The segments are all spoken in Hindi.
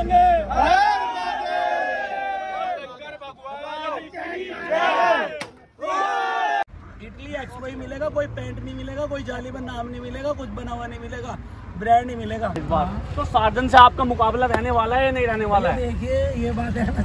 बोलेंगे इटली एक्सपो ही मिलेगा, कोई पेंट नहीं मिलेगा, कोई जालीबंद नाम नहीं मिलेगा, कुछ बना हुआ नहीं मिलेगा, ब्रांड नहीं मिलेगा इस बार। तो सार्जन से आपका मुकाबला रहने वाला है या नहीं रहने वाला है? देखिए ये बात है,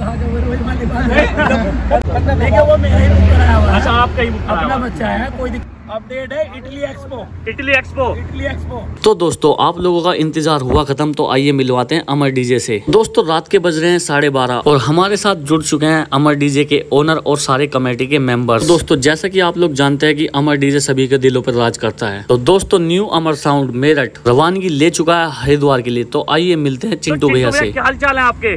देखिए वो मेरा ही बुक कराया हुआ है। अच्छा, आपका ही बुक अपना बच्चा है, कोई अपडेट है Italy expo. Italy expo, Italy expo. तो दोस्तों आप लोगों का इंतजार हुआ खत्म, तो आइए मिलवाते हैं अमर डीजे से। दोस्तों रात के बज रहे हैं 12:30 और हमारे साथ जुड़ चुके हैं अमर डीजे के ओनर और सारे कमेटी के मेंबर्स। दोस्तों जैसा कि आप लोग जानते हैं कि अमर डीजे सभी के दिलों पर राज करता है, तो दोस्तों न्यू अमर साउंड मेरठ रवानगी ले चुका है हरिद्वार के लिए। तो आइए मिलते हैं चिंटू भैया से। क्या हाल चाल है आपके?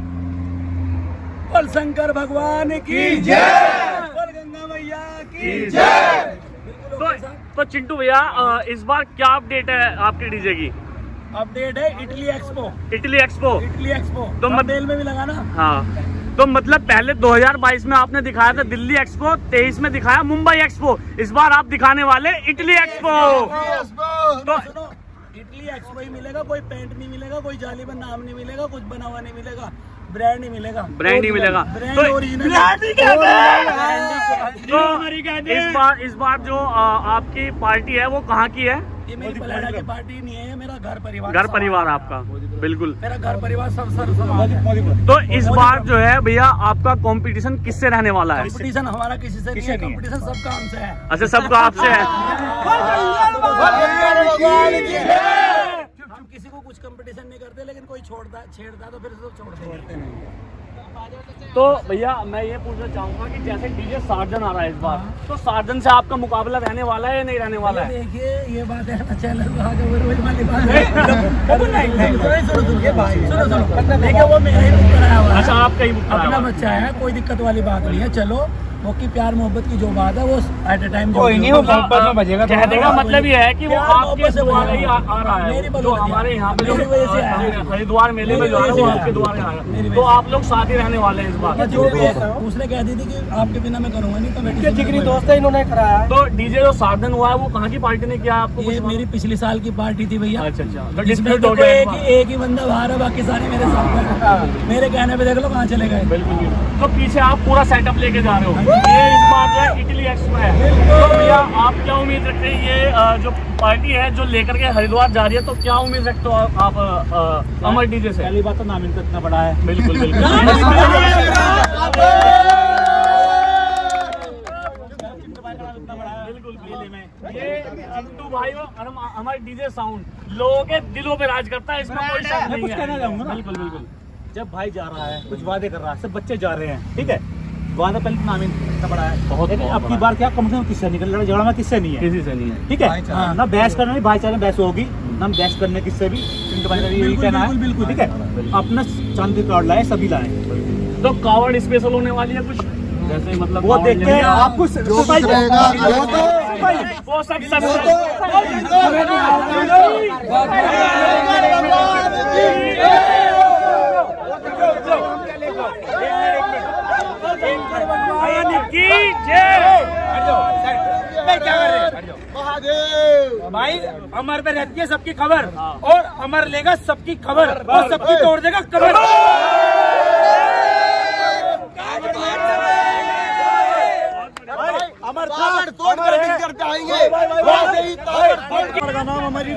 बोल शंकर भगवान की जय, बोल गंगा मैया की जय। तो चिंटू भैया इस बार क्या अपडेट है आपके डीजे की? अपडेट है Italy expo. Italy expo, Italy expo तो मेल में भी लगा ना। हाँ, तो मतलब पहले 2022 में आपने दिखाया था दिल्ली एक्सपो, 23 में दिखाया मुंबई एक्सपो, इस बार आप दिखाने वाले इटली एक्सपो। तो सुनो, इटली एक्सपो ही मिलेगा, कोई पेंट नहीं मिलेगा, कोई जालीबंद नाम नहीं मिलेगा, कुछ बना हुआ नहीं मिलेगा, ब्रांड नहीं मिलेगा, ब्रांड नहीं मिलेगा। तो ओरिजिनल। तो इस बार जो आपकी पार्टी है वो कहाँ की है? ये मेरी पलाड़ा की पार्टी नहीं है, मेरा घर परिवार। घर परिवार आपका, बिल्कुल मेरा घर परिवार सब समाज है। तो इस बार जो है भैया आपका कंपटीशन किससे रहने वाला है? कंपटीशन हमारा किसी से नहीं है, कंपटीशन सबका हमसे है। अच्छा, सबका आपसे है। किसी को कुछ कंपटीशन नहीं करते, लेकिन कोई छेड़ता तो फिर तो छोड़ देंगे। तो भैया मैं ये पूछना चाहूंगा कि जैसे डीजे सार्जन आ रहा है इस बार, तो सार्जन से आपका मुकाबला रहने वाला है या नहीं रहने वाला है? देखिए ये बात है, देखिए वो मेरा ही बुक कराया हुआ है। अच्छा, आपका ही बुक कराया अपना बच्चा है, कोई दिक्कत वाली बात नहीं है। चलो वो की प्यार मोहब्बत की जो बात है वो एट ए टाइम कोई नहीं, वो मोहब्बत में बजेगा। कहने का मतलब ये है कि वो आपके द्वारा ही आ रहा है, जो हमारे यहाँ पे हरिद्वार मेले में जो है वो आपके द्वारा आ रहा है। तो आप लोग साथ ही रहने वाले हैं इस बार? जो भी है उसने कह दी थी कि आपके बिना मैं करूंगा नहीं, तो जिगरी दोस्त है, इन्होंने कराया। तो डीजे जो सार्जन हुआ है वो कहाँ की पार्टी ने किया आपको? ये मेरी पिछले साल की पार्टी थी भैया। अच्छा अच्छा, तो एक ही बंदा बाहर है, बाकी सारे मेरे साथ है। मेरे कहने पे देख लो कहाँ चले गए। बिल्कुल। तो पीछे आप पूरा सेटअप लेके जा रहे हो, ये इस बार जो है इटली एक्सपो है। तो भैया आप क्या उम्मीद रखते हैं, ये जो पार्टी है जो लेकर के हरिद्वार जा रही है, तो क्या उम्मीद रखते हो आप अमर डीजे से? पहली बात तो नाम इनका इतना बड़ा है। बिल्कुल बिल्कुल। ये चिंटू भाई और हमारे डीजे साउंड लोगों के दिलों पे राज करता है, इसमें कोई शक नहीं है। कुछ कहना चाहूंगा ना, बिल्कुल बिल्कुल। जब भाई जा रहा है, कुछ वादे कर रहा है, सब बच्चे जा रहे हैं, ठीक है, वादा पहले नाम इतना बड़ा है बहुत। अब की बार क्या कम से कम किससे निकल, लड़ाई झगड़ा में किससे नहीं है, किसी से नहीं है, ठीक है ना। बहस करना नहीं, भाईचारे में बहस होगी ना, बहस करने किससे भी। यही कहना है, बिल्कुल ठीक है। अपना चांदी कार्ड लाए, सभी लाए। तो कावड़ स्पेशल होने वाली है कुछ जैसे, मतलब वो देखते हैं आपको वो सक्सेस भाई अमर पे रहती है सबकी खबर, और अमर लेगा सबकी खबर और सबकी तोड़ देगा कबर। अमर तोड़ कर आएंगे। नाम हमारी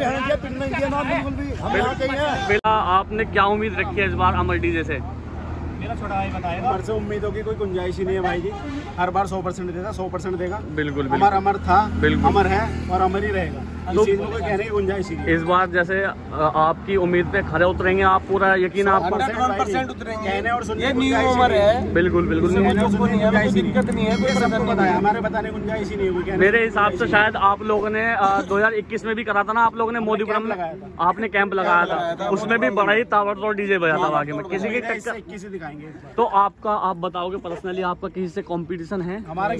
आपने क्या उम्मीद रखी है इस बार अमर डीजे से? मेरा छोटा भाई बताएगा। हमारे से उम्मीद होगी कोई गुंजाइश ही नहीं है भाई जी। हर बार 100% देता, 100% देगा। बिल्कुल अमर अमर था, बिल्कुल अमर है और अमर ही रहेगा। इस चीज में कोई कहने की गुंजाइश ही नहीं। इस बार जैसे आपकी उम्मीद पे खरे उतरेंगे आप, पूरा यकीन आपको? 100% उतरेंगे। कहने और सुनने न्यू अमर है, बिल्कुल बिल्कुल। दिक्कत नहीं है, कोई बताया हमारे बताने गुंजाइश ही नहीं। मेरे हिसाब से शायद आप लोगों ने 2021 में भी करा था ना, आप लोगों ने मोदीपुरम में आपने कैंप लगाया था, उसमें भी बड़ा ही ताबड़तोड़ डीजे बजा था आगे में, किसी की टक्कर किसी दिखाएंगे। तो आपका आप बताओगे पर्सनली आपका किसी से कंपटीशन है? हमारा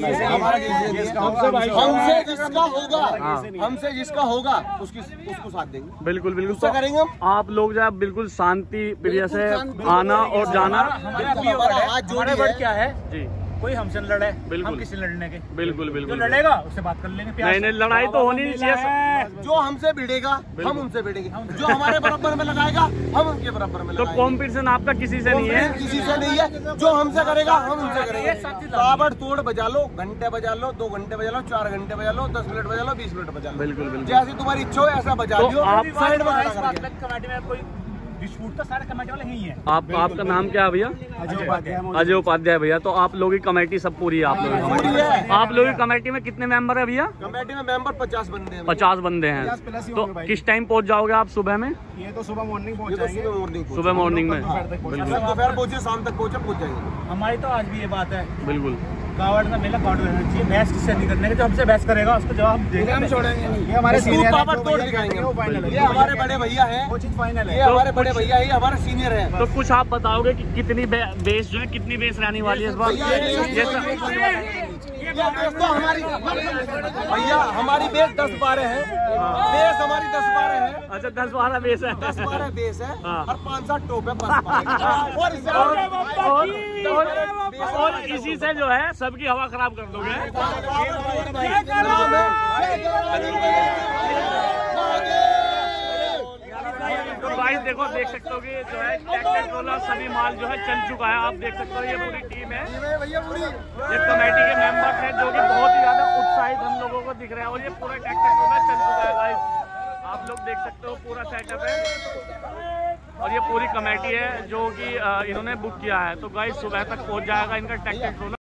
हमसे जिसका होगा उसको साथ देंगे। बिल्कुल बिल्कुल। तो करेंगे हम। आप लोग जो है बिल्कुल शांति प्रिय से आना और जाना। हाथ जोड़िए। जी कोई हमसे लड़े, बिल्कुल। हम किसी लड़ने के, बिल्कुल जो बिल्कुल। लड़ेगा उससे बात कर लेंगे। नहीं, लड़ाई तो होनी नहीं चाहिए। जो हमसे भिड़ेगा हम उनसे भिड़ेंगे, जो हमारे बराबर में लगाएगा हम उनके बराबर में तो लगाएंगे। कॉम्पिटिशन आपका किसी से नहीं है? किसी से नहीं है, जो हमसे करेगा हम उनसे करेंगे। ताबड़ तोड़ बजा लो, घंटे बजा लो, 2 घंटे बजा लो, 4 घंटे बजा लो, 10 मिनट बजा लो, 20 मिनट बजा लो, बिल्कुल बिल्कुल। जैसी तुम्हारी इच्छा हो ऐसा बजा तो लियो। आप साइड में खड़ा करके। कमेटी में कोई डिस्प्यूट तो सारे कमेटी वाले ही हैं। आपका नाम क्या है भैया? अजय उपाध्याय भैया। तो आप लोगों की कमेटी सब पूरी है? आप लोगों पूरी की है। आप लोगों की कमेटी में कितने मेंबर है भैया? कमेटी में मेंबर 50 बंदे हैं। 50 बंदे हैं। तो किस टाइम पहुंच जाओगे आप सुबह में? ये तो सुबह मॉर्निंग पहुंच ये तो जाएंगे। सुबह मॉर्निंग में दोपहर पहुंचे, शाम तक पहुंच जाएंगे। हमारी तो आज भी ये बात है, बिल्कुल। कावड़ का मेला कावड़ रहना चाहिए, बहस किससे नहीं करने के। जो हमसे बहस करेगा उसको जवाब हम देंगे, हम छोड़ेंगे नहीं। ये हमारे सीनियर पापड़ तोड़ दिखाएंगे, ये हमारे बड़े भैया हैं, वो चीज फाइनल है। ये हमारे बड़े भैया, ये हमारे सीनियर हैं। तो कुछ आप बताओगे कि कितनी बेस जो है, कितनी बेस रहने वाली है इस बार? तो हमारी भैया हमारी बेस 10-12 है, बेस हमारी 10-12 है। अच्छा 10-12 बेस है। 10-12 बेस है हाँ। और 5-7 टोप है बस। और इसी से जो है सबकी हवा खराब कर दोगे। तो भाई देखो, देख सकते हो कि जो है ट्रैक्टर ट्रोलर सभी माल जो है चल चुका है। आप देख सकते हो ये पूरी टीम है, ये कमेटी के मेंबर्स हैं जो कि बहुत ही ज्यादा उत्साहित हम लोगों को दिख रहे हैं। और ये पूरा ट्रैक्टर ट्रोलर चल चुका है गाइस, आप लोग देख सकते हो पूरा सेटअप है। और ये पूरी कमेटी है जो कि इन्होंने बुक किया है। तो गाइस सुबह तक पहुंच जाएगा इनका ट्रैक्टर ट्रोलर।